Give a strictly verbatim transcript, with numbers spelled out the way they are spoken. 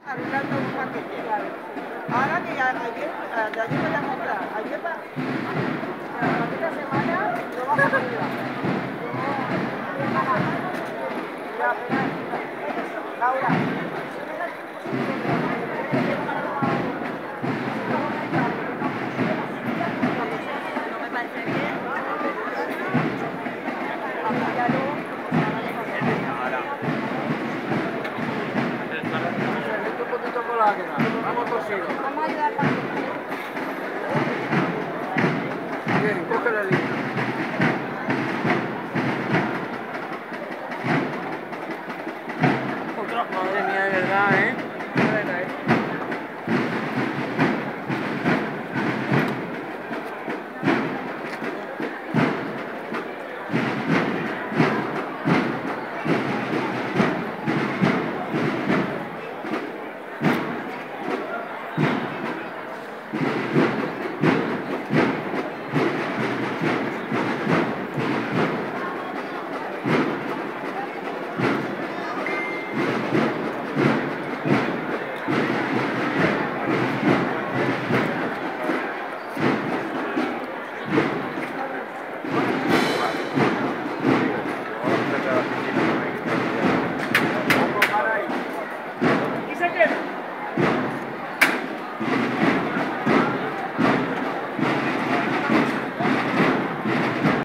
arreglando un paquete. Ahora que ya ayer, de ayer me la compré, ayer va, esta semana lo vamos a arreglar. Ya, espera, Laura. No me parece bien. Apóyalo. Un poquito con la lágrima. Vamos torcidos. Vamos a ayudar para que... Bien, coge la línea.